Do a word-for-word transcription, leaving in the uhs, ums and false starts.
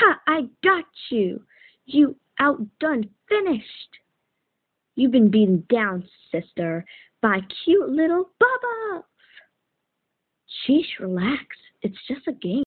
Ha! I got you! You outdone finished! You've been beaten down, sister, by cute little Bubba! Sheesh, relax. It's just a game.